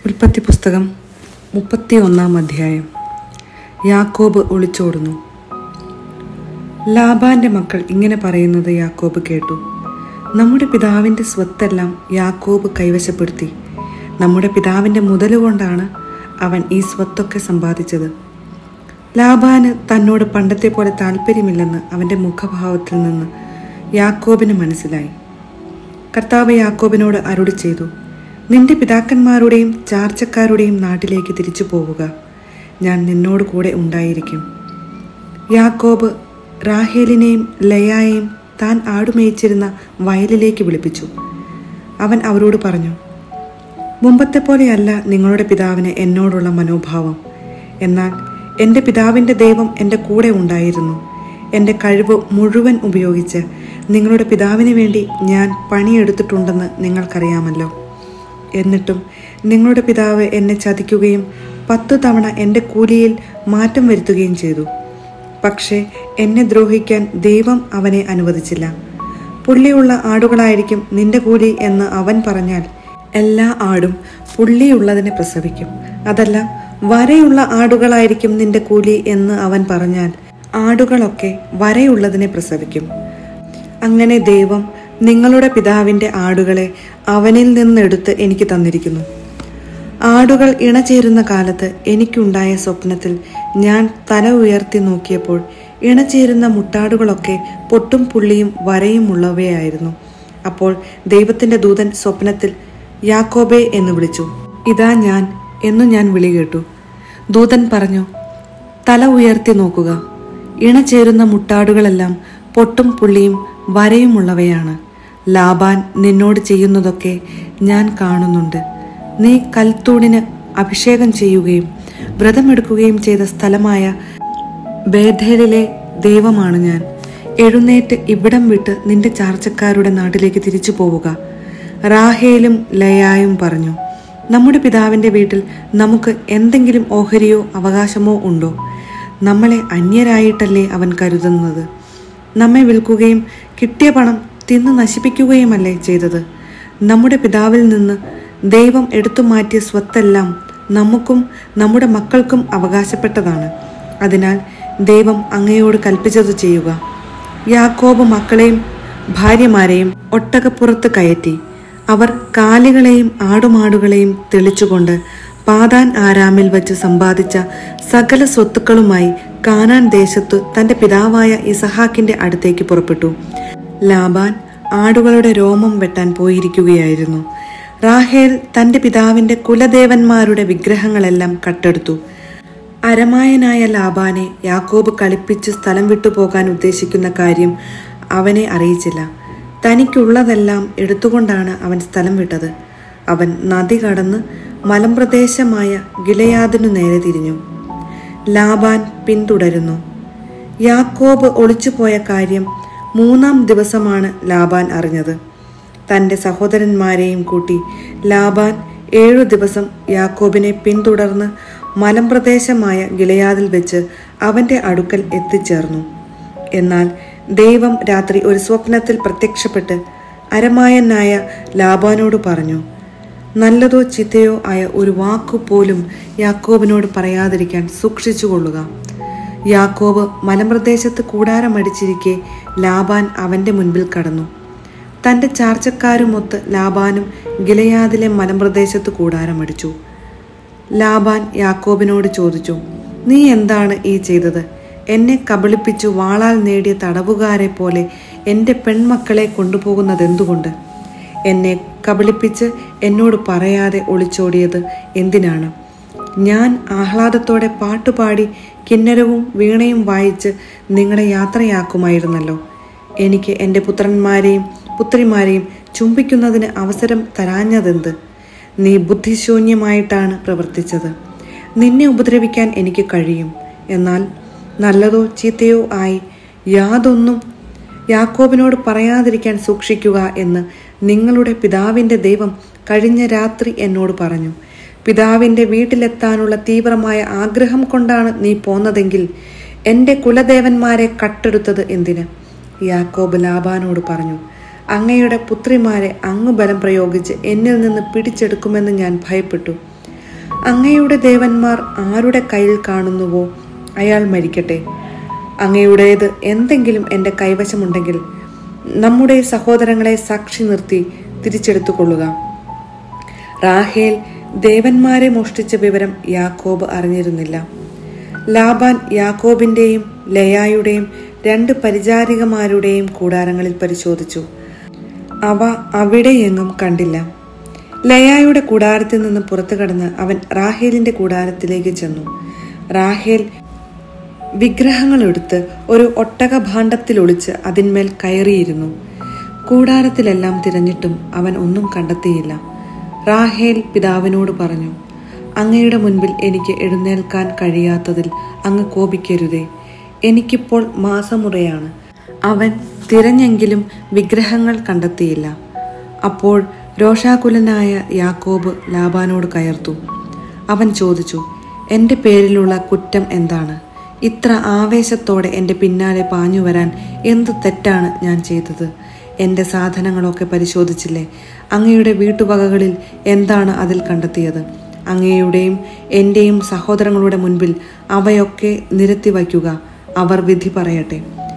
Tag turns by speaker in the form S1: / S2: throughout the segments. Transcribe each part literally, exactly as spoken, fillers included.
S1: ഉൽപ്പത്തി പുസ്തകം മുപ്പത്തി ഒന്നാം അധ്യായം. യാക്കോബ് ഒളിച്ചോടുന്നു. ലാബാന്റെ മക്കൾ ഇങ്ങനെ പറയുന്നത് യാക്കോബ് കേട്ടു. നമ്മുടെ പിതാവിൻ്റെ സ്വത്തെല്ലാം യാക്കോബ് കൈവശപ്പെടുത്തി. നമ്മുടെ പിതാവിൻ്റെ മുതലുകൊണ്ടാണ് അവൻ ഈ സ്വത്തൊക്കെ സമ്പാദിച്ചത്. ലാബാന് തന്നോട് പണ്ടത്തെ പോലെ താല്പര്യമില്ലെന്ന് അവൻ്റെ മുഖഭാവത്തിൽ നിന്ന് യാക്കോബിന് മനസ്സിലായി. കർത്താവ് യാക്കോബിനോട് അരുളി ചെയ്തു, നിന്റെ പിതാക്കന്മാരുടെയും ചാർച്ചക്കാരുടെയും നാട്ടിലേക്ക് തിരിച്ചു പോവുക, ഞാൻ നിന്നോട് കൂടെ ഉണ്ടായിരിക്കും. യാക്കോബ് റാഹേലിനെയും ലയായെയും താൻ ആടുമേയിച്ചിരുന്ന വയലിലേക്ക് വിളിപ്പിച്ചു. അവൻ അവരോട് പറഞ്ഞു, മുമ്പത്തെ പോലെയല്ല നിങ്ങളുടെ പിതാവിന് എന്നോടുള്ള മനോഭാവം. എന്നാൽ എൻ്റെ പിതാവിൻ്റെ ദൈവം എൻ്റെ കൂടെ ഉണ്ടായിരുന്നു. എൻ്റെ കഴിവ് മുഴുവൻ ഉപയോഗിച്ച് നിങ്ങളുടെ പിതാവിന് വേണ്ടി ഞാൻ പണിയെടുത്തിട്ടുണ്ടെന്ന് നിങ്ങൾക്കറിയാമല്ലോ. എന്നിട്ടും നിങ്ങളുടെ പിതാവ് എന്നെ ചതിക്കുകയും പത്തു തവണ എൻ്റെ കൂലിയിൽ മാറ്റം വരുത്തുകയും ചെയ്തു. പക്ഷേ എന്നെ ദ്രോഹിക്കാൻ ദൈവം അവനെ അനുവദിച്ചില്ല. പുള്ളിയുള്ള ആടുകളായിരിക്കും നിന്റെ കൂലി എന്ന് അവൻ പറഞ്ഞാൽ എല്ലാ ആടും പുള്ളിയുള്ളതിനെ പ്രസവിക്കും. അതല്ല, വരയുള്ള ആടുകളായിരിക്കും നിന്റെ കൂലി എന്ന് അവൻ പറഞ്ഞാൽ ആടുകളൊക്കെ വരയുള്ളതിനെ പ്രസവിക്കും. അങ്ങനെ ദൈവം നിങ്ങളുടെ പിതാവിൻ്റെ ആടുകളെ അവനിൽ നിന്നെടുത്ത് എനിക്ക് തന്നിരിക്കുന്നു. ആടുകൾ ഇണചേരുന്ന കാലത്ത് എനിക്കുണ്ടായ സ്വപ്നത്തിൽ ഞാൻ തല ഉയർത്തി നോക്കിയപ്പോൾ ഇണചേരുന്ന മുട്ടാടുകളൊക്കെ പൊട്ടും പുള്ളിയും വരയും ഉള്ളവയായിരുന്നു. അപ്പോൾ ദൈവത്തിൻ്റെ ദൂതൻ സ്വപ്നത്തിൽ യാക്കോബേ എന്ന് വിളിച്ചു. ഇതാ ഞാൻ എന്നു ഞാൻ വിളി കേട്ടു. ദൂതൻ പറഞ്ഞു, തല ഉയർത്തി നോക്കുക, ഇണചേരുന്ന മുട്ടാടുകളെല്ലാം പൊട്ടും പുള്ളിയും വരയുമുള്ളവയാണ്. ലാബാൻ നിന്നോട് ചെയ്യുന്നതൊക്കെ ഞാൻ കാണുന്നുണ്ട്. നീ കൽത്തൂണിന് അഭിഷേകം ചെയ്യുകയും വ്രതമെടുക്കുകയും ചെയ്ത സ്ഥലമായ ബേഥേലിലെ ദൈവമാണ് ഞാൻ. എഴുന്നേറ്റ് ഇവിടം വിട്ട് നിന്റെ ചാർച്ചക്കാരുടെ നാട്ടിലേക്ക് തിരിച്ചു പോവുക. റാഹേലും ലയായും പറഞ്ഞു, നമ്മുടെ പിതാവിൻ്റെ വീട്ടിൽ നമുക്ക് എന്തെങ്കിലും ഓഹരിയോ അവകാശമോ ഉണ്ടോ? നമ്മളെ അന്യരായിട്ടല്ലേ അവൻ കരുതുന്നത്. നമ്മെ വിൽക്കുകയും കിട്ടിയ പണം തിന്ന് നശിപ്പിക്കുകയുമല്ലേ ചെയ്തത്. നമ്മുടെ പിതാവിൽ നിന്ന് ദൈവം എടുത്തു മാറ്റിയ സ്വത്തെല്ലാം നമുക്കും നമ്മുടെ മക്കൾക്കും അവകാശപ്പെട്ടതാണ്. അതിനാൽ ദൈവം അങ്ങയോട് കൽപ്പിച്ചത് ചെയ്യുക. യാക്കോബ് മക്കളെയും ഭാര്യമാരെയും ഒട്ടകപ്പുറത്ത് കയറ്റി. അവർ കാലികളെയും ആടുമാടുകളെയും തെളിച്ചുകൊണ്ട് പാതാൻ ആരാമിൽ വച്ച് സമ്പാദിച്ച സകല സ്വത്തുക്കളുമായി കാനാൻ ദേശത്തു തൻ്റെ പിതാവായ ഇസഹാക്കിൻ്റെ അടുത്തേക്ക് പുറപ്പെട്ടു. ലാബാൻ ആടുകളുടെ രോമം വെട്ടാൻ പോയിരിക്കുകയായിരുന്നു. റാഹേൽ തൻ്റെ പിതാവിൻ്റെ കുലദേവന്മാരുടെ വിഗ്രഹങ്ങളെല്ലാം കട്ടെടുത്തു. അരമായനായ ലാബാനെ യാക്കോബ് കളിപ്പിച്ച് സ്ഥലം വിട്ടുപോകാൻ ഉദ്ദേശിക്കുന്ന കാര്യം അവനെ അറിയിച്ചില്ല. തനിക്കുള്ളതെല്ലാം എടുത്തുകൊണ്ടാണ് അവൻ സ്ഥലം വിട്ടത്. അവൻ നദി കടന്ന് മലമ്പ്രദേശമായ ഗിലെയാദിനു നേരെ തിരിഞ്ഞു. ലാബാൻ പിന്തുടരുന്നു. യാക്കോബ് ഒളിച്ചുപോയ കാര്യം മൂന്നാം ദിവസമാണ് ലാബാൻ അറിഞ്ഞത്. തൻ്റെ സഹോദരന്മാരെയും കൂട്ടി ലാബാൻ ഏഴു ദിവസം യാക്കോബിനെ പിന്തുടർന്ന് മലമ്പ്രദേശമായ ഗിലെയാദിൽ വെച്ച് അവൻ്റെ അടുക്കൽ എത്തിച്ചേർന്നു. എന്നാൽ ദൈവം രാത്രി ഒരു സ്വപ്നത്തിൽ പ്രത്യക്ഷപ്പെട്ട് അരമായനായ ലാബാനോട് പറഞ്ഞു, നല്ലതോ ചീത്തയോ ആയ ഒരു വാക്കുപോലും യാക്കോബിനോട് പറയാതിരിക്കാൻ സൂക്ഷിച്ചുകൊള്ളുക. യാക്കോബ് മലമ്പ്രദേശത്ത് കൂടാരമടിച്ചിരിക്കെ ലാബാൻ അവൻ്റെ മുൻപിൽ കടന്നു. തൻ്റെ ചാർച്ചക്കാരുമൊത്ത് ലാബാനും ഗിലെയാദിലെ മലമ്പ്രദേശത്ത് കൂടാരമടിച്ചു. ലാബാൻ യാക്കോബിനോട് ചോദിച്ചു, നീ എന്താണ് ഈ ചെയ്തത്? എന്നെ കബളിപ്പിച്ചു വാളാൽ നേടിയ തടവുകാരെ പോലെ എൻ്റെ പെൺമക്കളെ കൊണ്ടുപോകുന്നതെന്തുകൊണ്ട്? എന്നെ കബളിപ്പിച്ച് എന്നോട് പറയാതെ ഒളിച്ചോടിയത് എന്തിനാണ്? ഞാൻ ആഹ്ലാദത്തോടെ പാട്ടുപാടി കിന്നരവും വീണയും വായിച്ച് നിങ്ങളെ യാത്രയാക്കുമായിരുന്നല്ലോ. എനിക്ക് എൻ്റെ പുത്രന്മാരെയും പുത്രിമാരെയും ചുംബിക്കുന്നതിന് അവസരം തരാഞ്ഞതെന്ത്? നീ ബുദ്ധിശൂന്യമായിട്ടാണ് പ്രവർത്തിച്ചത്. നിന്നെ ഉപദ്രവിക്കാൻ എനിക്ക് കഴിയും. എന്നാൽ നല്ലതോ ചീത്തയോ ആയി യാതൊന്നും യാക്കോബിനോട് പറയാതിരിക്കാൻ സൂക്ഷിക്കുക എന്ന് നിങ്ങളുടെ പിതാവിൻ്റെ ദൈവം കഴിഞ്ഞ രാത്രി എന്നോട് പറഞ്ഞു. പിതാവിൻ്റെ വീട്ടിലെത്താനുള്ള തീവ്രമായ ആഗ്രഹം കൊണ്ടാണ് നീ പോന്നതെങ്കിൽ എൻ്റെ കുലദേവന്മാരെ കട്ടെടുത്തത് എന്തിന്? യാക്കോബ് ലാബാനോട് പറഞ്ഞു, അങ്ങയുടെ പുത്രിമാരെ അങ്ങ് ബലം പ്രയോഗിച്ച് എന്നിൽ നിന്ന് പിടിച്ചെടുക്കുമെന്ന് ഞാൻ ഭയപ്പെട്ടു. അങ്ങയുടെ ദേവന്മാർ ആരുടെ കയ്യിൽ കാണുന്നുവോ അയാൾ മരിക്കട്ടെ. അങ്ങയുടേത് എന്തെങ്കിലും എൻ്റെ കൈവശമുണ്ടെങ്കിൽ നമ്മുടെ സഹോദരങ്ങളെ സാക്ഷി നിർത്തി തിരിച്ചെടുത്തുകൊള്ളുക. റാഹേൽ ദേവന്മാരെ മോഷ്ടിച്ച വിവരം യാക്കോബ് അറിഞ്ഞിരുന്നില്ല. ലാബാൻ യാക്കോബിൻ്റെയും ലയായുടെയും രണ്ട് പരിചാരികമാരുടെയും കൂടാരങ്ങളിൽ പരിശോധിച്ചു. അവ അവിടെയെങ്ങും കണ്ടില്ല. ലയായുടെ കൂടാരത്തിൽ നിന്ന് പുറത്തു കടന്ന് അവൻ റാഹേലിന്റെ കൂടാരത്തിലേക്ക് ചെന്നു. റാഹേൽ വിഗ്രഹങ്ങളെടുത്ത് ഒരു ഒട്ടക ഭാണ്ഡത്തിൽ ഒളിച്ച് അതിന്മേൽ കയറിയിരുന്നു. കൂടാരത്തിലെല്ലാം തിരഞ്ഞിട്ടും അവൻ ഒന്നും കണ്ടെത്തിയില്ല. റാഹേൽ പിതാവിനോട് പറഞ്ഞു, അങ്ങയുടെ മുൻപിൽ എനിക്ക് എഴുന്നേൽക്കാൻ കഴിയാത്തതിൽ അങ്ങ് കോപിക്കരുതേ. എനിക്കിപ്പോൾ മാസമുറയാണ്. അവൻ തിരഞ്ഞെങ്കിലും വിഗ്രഹങ്ങൾ കണ്ടെത്തിയില്ല. അപ്പോൾ രോഷാകുലനായ യാക്കോബ് ലാബാനോട് കയർത്തു. അവൻ ചോദിച്ചു, എൻ്റെ പേരിലുള്ള കുറ്റം എന്താണ്? ഇത്ര ആവേശത്തോടെ എൻ്റെ പിന്നാലെ പാഞ്ഞു വരാൻ എന്ത് തെറ്റാണ് ഞാൻ ചെയ്തത്? എൻ്റെ സാധനങ്ങളൊക്കെ പരിശോധിച്ചില്ലേ? അങ്ങയുടെ വീട്ടുവകകളിൽ എന്താണ് അതിൽ കണ്ടെത്തിയത്? അങ്ങയുടെയും എൻ്റെയും സഹോദരങ്ങളുടെ മുൻപിൽ അവയൊക്കെ നിരത്തി വയ്ക്കുക. അവർ വിധി പറയട്ടെ.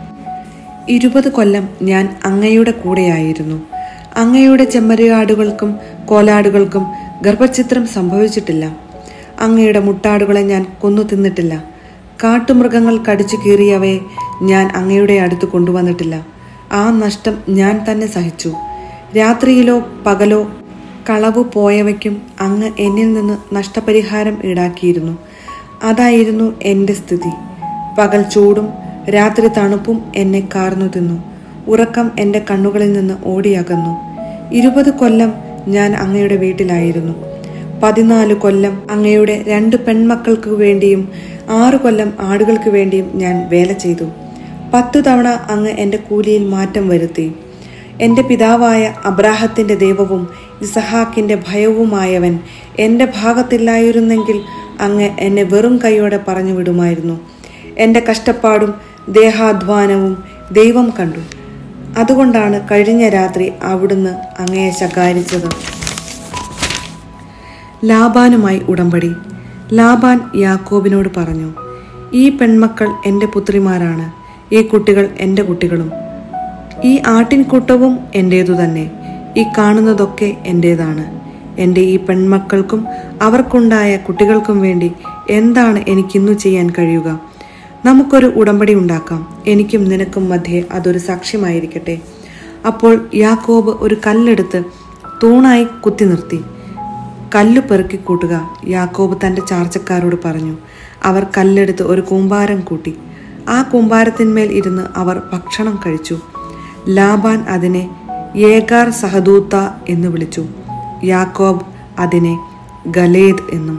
S1: ഇരുപത് കൊല്ലം ഞാൻ അങ്ങയുടെ കൂടെയായിരുന്നു. അങ്ങയുടെ ചെമ്മരിയാടുകൾക്കും കോലാടുകൾക്കും ഗർഭഛിദ്രം സംഭവിച്ചിട്ടില്ല. അങ്ങയുടെ മുട്ടാടുകളെ ഞാൻ കൊന്നു തിന്നിട്ടില്ല. കാട്ടുമൃഗങ്ങൾ കടിച്ചു കീറിയവയെ ഞാൻ അങ്ങയുടെ അടുത്ത് കൊണ്ടുവന്നിട്ടില്ല. ആ നഷ്ടം ഞാൻ തന്നെ സഹിച്ചു. രാത്രിയിലോ പകലോ കളവു പോയവയ്ക്കും അങ്ങ് എന്നിൽ നിന്ന് നഷ്ടപരിഹാരം ഈടാക്കിയിരുന്നു. അതായിരുന്നു എൻ്റെ സ്ഥിതി. പകൽ ചൂടും രാത്രി തണുപ്പും എന്നെ കാർന്നു തിന്നു. ഉറക്കം എൻ്റെ കണ്ണുകളിൽ നിന്ന് ഓടിയകന്നു. ഇരുപത് കൊല്ലം ഞാൻ അങ്ങയുടെ വീട്ടിലായിരുന്നു. പതിനാല് കൊല്ലം അങ്ങയുടെ രണ്ട് പെൺമക്കൾക്ക് വേണ്ടിയും ആറു കൊല്ലം ആടുകൾക്ക് വേണ്ടിയും ഞാൻ വേല ചെയ്തു. പത്തു തവണ അങ്ങ് എൻ്റെ കൂലിയിൽ മാറ്റം വരുത്തി. എൻ്റെ പിതാവായ അബ്രാഹത്തിൻ്റെ ദൈവവും ഇസഹാക്കിൻ്റെ ഭയവുമായവൻ എൻ്റെ ഭാഗത്തില്ലായിരുന്നെങ്കിൽ അങ്ങ് എന്നെ വെറും കൈയോടെ പറഞ്ഞു വിടുമായിരുന്നു. എൻ്റെ കഷ്ടപ്പാടും ദേഹാധ്വാനവും ദൈവം കണ്ടു. അതുകൊണ്ടാണ് കഴിഞ്ഞ രാത്രി അവിടുന്ന് അങ്ങയെ ശകാരിച്ചത്. ലാബാനുമായി ഉടമ്പടി. ലാബാൻ യാക്കോബിനോട് പറഞ്ഞു, ഈ പെൺമക്കൾ എൻ്റെ പുത്രിമാരാണ്. ഈ കുട്ടികൾ എൻ്റെ കുട്ടികളും. ഈ ആട്ടിൻകൂട്ടവും എൻ്റേതു തന്നെ. ഈ കാണുന്നതൊക്കെ എൻ്റേതാണ്. എൻ്റെ ഈ പെൺമക്കൾക്കും അവർക്കുണ്ടായ കുട്ടികൾക്കും വേണ്ടി എന്താണ് എനിക്കിന്നു ചെയ്യാൻ കഴിയുക? നമുക്കൊരു ഉടമ്പടി ഉണ്ടാക്കാം. എനിക്കും നിനക്കും മധ്യേ അതൊരു സാക്ഷ്യമായിരിക്കട്ടെ. അപ്പോൾ യാക്കോബ് ഒരു കല്ലെടുത്ത് തൂണായി കുത്തി നിർത്തി. കല്ലു പെറുക്കി കൂട്ടുക, യാക്കോബ് തൻ്റെ ചാർച്ചക്കാരോട് പറഞ്ഞു. അവർ കല്ലെടുത്ത് ഒരു കൂമ്പാരം കൂട്ടി. ആ കൂമ്പാരത്തിന്മേൽ ഇരുന്ന് അവർ ഭക്ഷണം കഴിച്ചു. ലാബാൻ അതിനെ യേഗാർ സഹദൂത്ത എന്ന് വിളിച്ചു. യാക്കോബ് അതിനെ ഗലേദ് എന്നും.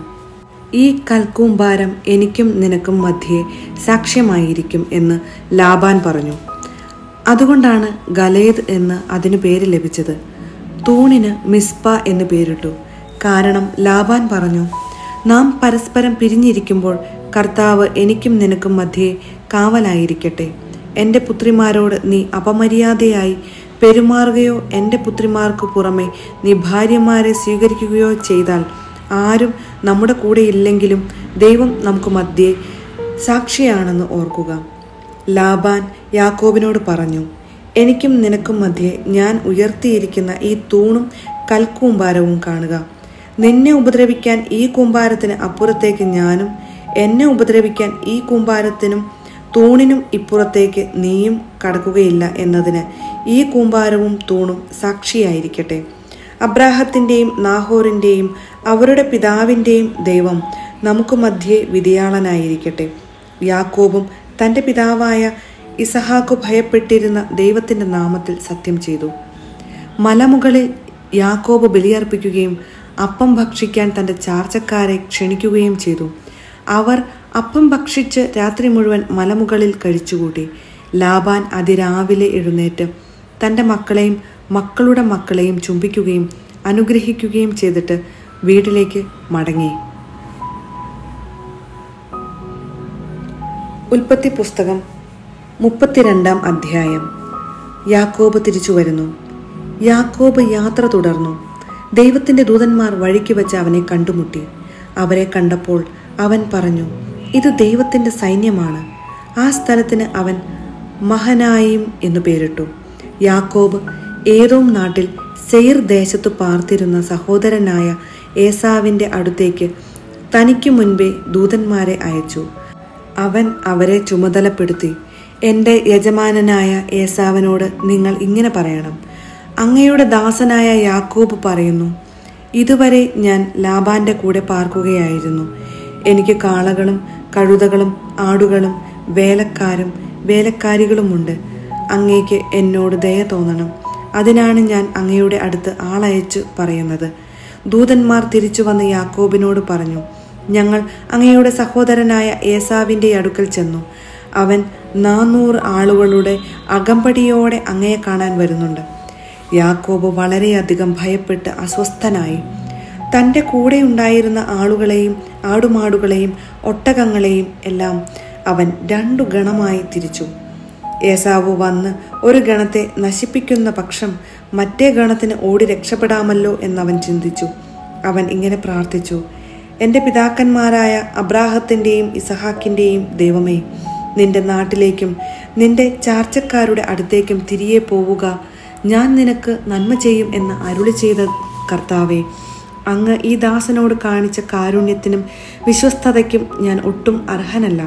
S1: ഈ കൽക്കൂമ്പാരം എനിക്കും നിനക്കും മധ്യേ സാക്ഷ്യമായിരിക്കും എന്ന് ലാബാൻ പറഞ്ഞു. അതുകൊണ്ടാണ് ഗലേദ് എന്ന് അതിനു പേര് ലഭിച്ചത്. തൂണിന് മിസ്പ എന്ന് പേരിട്ടു. കാരണം ലാബാൻ പറഞ്ഞു, നാം പരസ്പരം പിരിഞ്ഞിരിക്കുമ്പോൾ കർത്താവ് എനിക്കും നിനക്കും മധ്യേ കാവലായിരിക്കട്ടെ. എൻ്റെ പുത്രിമാരോട് നീ അപമര്യാദയായി പെരുമാറുകയോ എൻ്റെ പുത്രിമാർക്ക് പുറമെ നീ ഭാര്യമാരെ സ്വീകരിക്കുകയോ ചെയ്താൽ ആരും നമ്മുടെ കൂടെ ഇല്ലെങ്കിലും ദൈവം നമുക്ക് മധ്യേ സാക്ഷിയാണെന്ന് ഓർക്കുക. ലാബാൻ യാക്കോബിനോട് പറഞ്ഞു, എനിക്കും നിനക്കും മധ്യേ ഞാൻ ഉയർത്തിയിരിക്കുന്ന ഈ തൂണും കൽക്കൂമ്പാരവും കാണുക. നിന്നെ ഉപദ്രവിക്കാൻ ഈ കൂമ്പാരത്തിന് അപ്പുറത്തേക്ക് ഞാനും, എന്നെ ഉപദ്രവിക്കാൻ ഈ കൂമ്പാരത്തിനും തൂണിനും ഇപ്പുറത്തേക്ക് നീയും കടക്കുകയില്ല എന്നതിന് ഈ കൂമ്പാരവും തൂണും സാക്ഷിയായിരിക്കട്ടെ. അബ്രാഹത്തിൻ്റെയും നാഹോറിൻ്റെയും അവരുടെ പിതാവിൻ്റെയും ദൈവം നമുക്ക് മധ്യേ വിധിയാളനായിരിക്കട്ടെ. യാക്കോബും തൻ്റെ പിതാവായ ഇസഹാക്ക് ഭയപ്പെട്ടിരുന്ന ദൈവത്തിൻ്റെ നാമത്തിൽ സത്യം ചെയ്തു. മലമുകളിൽ യാക്കോബ് ബലിയർപ്പിക്കുകയും അപ്പം ഭക്ഷിക്കാൻ തൻ്റെ ചാർച്ചക്കാരെ ക്ഷണിക്കുകയും ചെയ്തു. അവർ അപ്പം ഭക്ഷിച്ച് രാത്രി മുഴുവൻ മലമുകളിൽ കഴിച്ചുകൂട്ടി. ലാബാൻ അതിരാവിലെ എഴുന്നേറ്റ് തൻ്റെ മക്കളെയും മക്കളുടെ മക്കളെയും ചുംബിക്കുകയും അനുഗ്രഹിക്കുകയും ചെയ്തിട്ട് വീട്ടിലേക്ക് മടങ്ങി. ഉൽപ്പത്തി പുസ്തകം മുപ്പത്തിരണ്ടാം അധ്യായം. യാക്കോബ് തിരിച്ചു വരുന്നു. യാക്കോബ് യാത്ര തുടർന്നു. ദൈവത്തിൻ്റെ ദൂതന്മാർ വഴിക്ക് വെച്ച് അവനെ കണ്ടുമുട്ടി. അവരെ കണ്ടപ്പോൾ അവൻ പറഞ്ഞു, ഇത് ദൈവത്തിൻ്റെ സൈന്യമാണ്. ആ സ്ഥലത്തിന് അവൻ മഹനായിം എന്നു പേരിട്ടു. യാക്കോബ് ഏദോം നാട്ടിൽ സെയിർ ദേശത്തു പാർത്തിരുന്ന സഹോദരനായ ഏസാവിൻ്റെ അടുത്തേക്ക് തനിക്ക് മുൻപേ ദൂതന്മാരെ അയച്ചു. അവൻ അവരെ ചുമതലപ്പെടുത്തി, എൻ്റെ യജമാനനായ ഏസാവിനോട് നിങ്ങൾ ഇങ്ങനെ പറയണം, അങ്ങയുടെ ദാസനായ യാക്കോബ് പറയുന്നു, ഇതുവരെ ഞാൻ ലാബാന്റെ കൂടെ പാർക്കുകയായിരുന്നു. എനിക്ക് കാളകളും കഴുതകളും ആടുകളും വേലക്കാരും വേലക്കാരികളുമുണ്ട്. അങ്ങേക്ക് എന്നോട് ദയ തോന്നണം. അതിനാണ് ഞാൻ അങ്ങയുടെ അടുത്ത് ആളയച്ചു പറയുന്നത്. ദൂതന്മാർ തിരിച്ചു വന്ന് യാക്കോബിനോട് പറഞ്ഞു, ഞങ്ങൾ അങ്ങയുടെ സഹോദരനായ ഏസാവിൻ്റെ അടുക്കൽ ചെന്നു. അവൻ നാനൂറ് ആളുകളുടെ അകമ്പടിയോടെ അങ്ങയെ കാണാൻ വരുന്നുണ്ട്. യാക്കോബ് വളരെയധികം ഭയപ്പെട്ട് അസ്വസ്ഥനായി. തൻ്റെ കൂടെ ഉണ്ടായിരുന്ന ആളുകളെയും ആടുമാടുകളെയും ഒട്ടകങ്ങളെയും എല്ലാം അവൻ രണ്ടു ഗണമായി തിരിച്ചു. ഏസാവ് വന്ന് ഒരു ഗണത്തെ നശിപ്പിക്കുന്ന പക്ഷം മറ്റേ ഗണത്തിന് ഓടി രക്ഷപ്പെടാമല്ലോ എന്നവൻ ചിന്തിച്ചു. അവൻ ഇങ്ങനെ പ്രാർത്ഥിച്ചു, എൻ്റെ പിതാക്കന്മാരായ അബ്രാഹത്തിൻ്റെയും ഇസഹാക്കിൻ്റെയും ദൈവമേ, നിന്റെ നാട്ടിലേക്കും നിന്റെ ചാർച്ചക്കാരുടെ അടുത്തേക്കും തിരികെ പോവുക. ഞാൻ നിനക്ക് നന്മ ചെയ്യും എന്ന് അരുളി ചെയ്ത കർത്താവേ, അങ്ങ് ഈ ദാസനോട് കാണിച്ച കാരുണ്യത്തിനും വിശ്വസ്തതയ്ക്കും ഞാൻ ഒട്ടും അർഹനല്ല.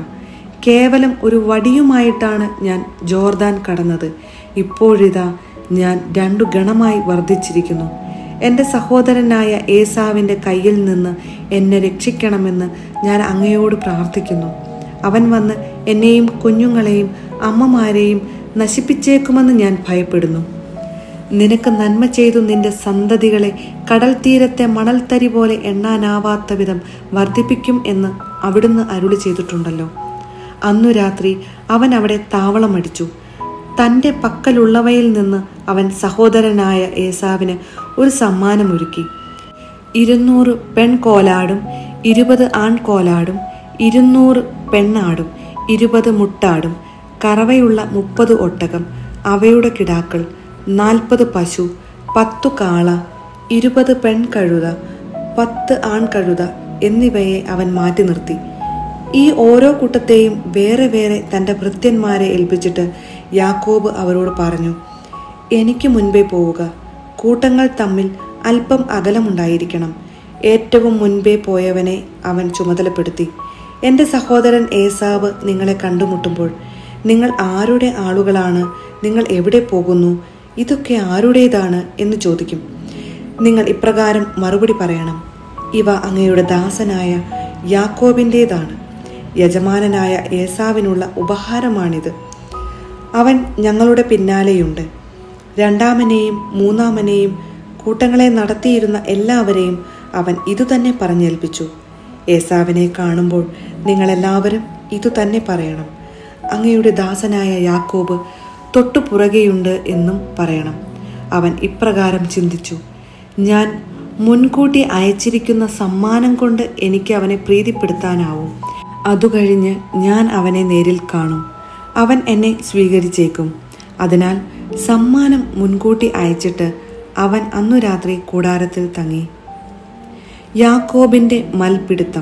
S1: കേവലം ഒരു വടിയുമായിട്ടാണ് ഞാൻ ജോർദാൻ കടന്നത്. ഇപ്പോഴിതാ ഞാൻ രണ്ടു ഗണമായി വർദ്ധിച്ചിരിക്കുന്നു. എൻ്റെ സഹോദരനായ ഏസാവിൻ്റെ കയ്യിൽ നിന്ന് എന്നെ രക്ഷിക്കണമെന്ന് ഞാൻ അങ്ങയോട് പ്രാർത്ഥിക്കുന്നു. അവൻ വന്ന് എന്നെയും കുഞ്ഞുങ്ങളെയും അമ്മമാരെയും നശിപ്പിച്ചേക്കുമെന്ന് ഞാൻ ഭയപ്പെടുന്നു. നിനക്ക് നന്മ ചെയ്തു നിന്റെ സന്തതികളെ കടൽ തീരത്തെ മണൽത്തരി പോലെ എണ്ണാനാവാത്ത വിധം വർദ്ധിപ്പിക്കും എന്ന് അവിടുന്ന് അരുളി ചെയ്തിട്ടുണ്ടല്ലോ. അന്നു രാത്രി അവൻ അവിടെ താവളമടിച്ചു. തൻ്റെ പക്കലുള്ളവയിൽ നിന്ന് അവൻ സഹോദരനായ ഏസാവിന് ഒരു സമ്മാനമൊരുക്കി. ഇരുന്നൂറ് പെൺകോലാടും ഇരുപത് ആൺകോലാടും ഇരുന്നൂറ് പെണ്ണാടും ഇരുപത് മുട്ടാടും കറവയുള്ള മുപ്പത് ഒട്ടകം, അവയുടെ കിടാക്കൾ, നാൽപ്പത് പശു, പത്തു കാള, ഇരുപത് പെൺകഴുത, പത്ത് ആൺകഴുത എന്നിവയെ അവൻ മാറ്റി നിർത്തി. ഈ ഓരോ കൂട്ടത്തെയും വേറെ വേറെ തൻ്റെ ഭൃത്യന്മാരെ ഏൽപ്പിച്ചിട്ട് യാക്കോബ് അവരോട് പറഞ്ഞു, എനിക്ക് മുൻപേ പോവുക. കൂട്ടങ്ങൾ തമ്മിൽ അല്പം അകലമുണ്ടായിരിക്കണം. ഏറ്റവും മുൻപേ പോയവനെ അവൻ ചുമതലപ്പെടുത്തി, എൻ്റെ സഹോദരൻ ഏസാവ് നിങ്ങളെ കണ്ടുമുട്ടുമ്പോൾ നിങ്ങൾ ആരുടെ ആളുകളാണ്, നിങ്ങൾ എവിടെ പോകുന്നു, ഇതൊക്കെ ആരുടേതാണ് എന്ന് ചോദിക്കും. നിങ്ങൾ ഇപ്രകാരം മറുപടി പറയണം, ഇവ അങ്ങയുടെ ദാസനായ യാക്കോബിൻ്റേതാണ്. യജമാനനായ ഏസാവിനുള്ള ഉപഹാരമാണിത്. അവൻ ഞങ്ങളുടെ പിന്നാലെയുണ്ട്. രണ്ടാമനെയും മൂന്നാമനെയും കൂട്ടങ്ങളെ നടത്തിയിരുന്ന എല്ലാവരെയും അവൻ ഇതുതന്നെ പറഞ്ഞേൽപ്പിച്ചു. ഏസാവിനെ കാണുമ്പോൾ നിങ്ങളെല്ലാവരും ഇതുതന്നെ പറയണം, അങ്ങയുടെ ദാസനായ യാക്കോബ് തൊട്ടുപുറകെയുണ്ട് എന്നും പറയണം. അവൻ ഇപ്രകാരം ചിന്തിച്ചു, ഞാൻ മുൻകൂട്ടി അയച്ചിരിക്കുന്ന സമ്മാനം കൊണ്ട് എനിക്ക് അവനെ പ്രീതിപ്പെടുത്താനാവും. അതുകഴിഞ്ഞ് ഞാൻ അവനെ നേരിൽ കാണും. അവൻ എന്നെ സ്വീകരിച്ചേക്കും. അതിനാൽ സമ്മാനം മുൻകൂട്ടി അയച്ചിട്ട് അവൻ അന്നു രാത്രി കൂടാരത്തിൽ തങ്ങി. യാക്കോബിൻ്റെ മൽപിടുത്തം.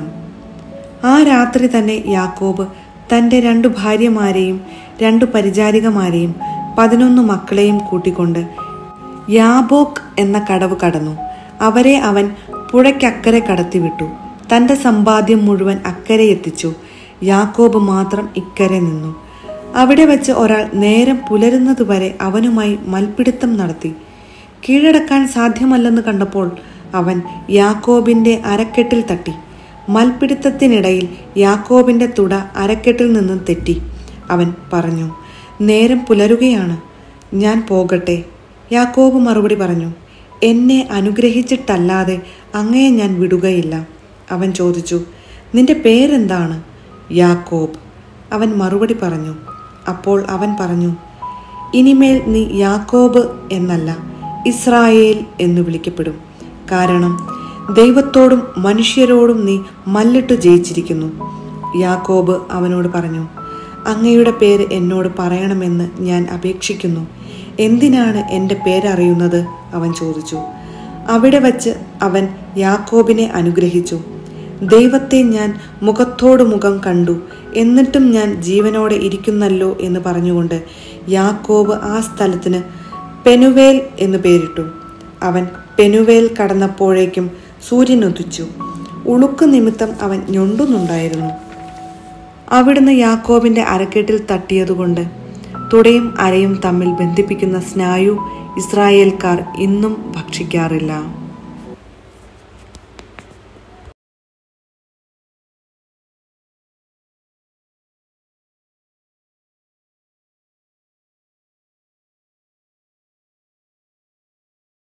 S1: ആ രാത്രി തന്നെ യാക്കോബ് തൻ്റെ രണ്ടു ഭാര്യമാരെയും രണ്ടു പരിചാരികമാരെയും പതിനൊന്ന് മക്കളെയും കൂട്ടിക്കൊണ്ട് യാബോക്ക് എന്ന കടവ് കടന്നു. അവരെ അവൻ പുഴയ്ക്കക്കരെ കടത്തിവിട്ടു. തൻ്റെ സമ്പാദ്യം മുഴുവൻ അക്കരെ എത്തിച്ചു. യാക്കോബ് മാത്രം ഇക്കരെ നിന്നു. അവിടെ വെച്ച് ഒരാൾ നേരം പുലരുന്നതുവരെ അവനുമായി മൽപിടുത്തം നടത്തി. കീഴടക്കാൻ സാധ്യമല്ലെന്ന് കണ്ടപ്പോൾ അവൻ യാക്കോബിൻ്റെ അരക്കെട്ടിൽ തട്ടി. മൽപിടുത്തത്തിനിടയിൽ യാക്കോബിൻ്റെ തുട അരക്കെട്ടിൽ നിന്നും തെറ്റി. അവൻ പറഞ്ഞു, നേരം പുലരുകയാണ്, ഞാൻ പോകട്ടെ. യാക്കോബ് മറുപടി പറഞ്ഞു, എന്നെ അനുഗ്രഹിച്ചിട്ടല്ലാതെ അങ്ങയെ ഞാൻ വിടുകയില്ല. അവൻ ചോദിച്ചു, നിന്റെ പേരെന്താണ്? യാക്കോബ്. അവൻ മറുപടി പറഞ്ഞു. അപ്പോൾ അവൻ പറഞ്ഞു, ഇനിമേൽ നീ യാക്കോബ് എന്നല്ല, ഇസ്രായേൽ എന്നു വിളിക്കപ്പെടും. കാരണം ദൈവത്തോടും മനുഷ്യരോടും നീ മല്ലിട്ടു ജയിച്ചിരിക്കുന്നു. യാക്കോബ് അവനോട് പറഞ്ഞു, അങ്ങയുടെ പേര് എന്നോട് പറയണമെന്ന് ഞാൻ അപേക്ഷിക്കുന്നു. എന്തിനാണ് എൻ്റെ പേരറിയുന്നത്? അവൻ ചോദിച്ചു. അവിടെ വച്ച് അവൻ യാക്കോബിനെ അനുഗ്രഹിച്ചു. ദൈവത്തെ ഞാൻ മുഖത്തോട് മുഖം കണ്ടു, എന്നിട്ടും ഞാൻ ജീവനോടെ ഇരിക്കുന്നല്ലോ എന്ന് പറഞ്ഞുകൊണ്ട് യാക്കോബ് ആ സ്ഥലത്തിന് പെനുവേൽ എന്ന് പേരിട്ടു. അവൻ പെനുവേൽ കടന്നപ്പോഴേക്കും സൂര്യൻ ഉദിച്ചു. ഉളുക്ക് നിമിത്തം അവൻ ഞൊണ്ടുന്നുണ്ടായിരുന്നു. അവിടുന്ന് യാക്കോബിന്റെ അരക്കെട്ടിൽ തട്ടിയതുകൊണ്ട് തുടയും അരയും തമ്മിൽ ബന്ധിപ്പിക്കുന്ന സ്നായു ഇസ്രായേൽക്കാർ ഇന്നും ഭക്ഷിക്കാറില്ല.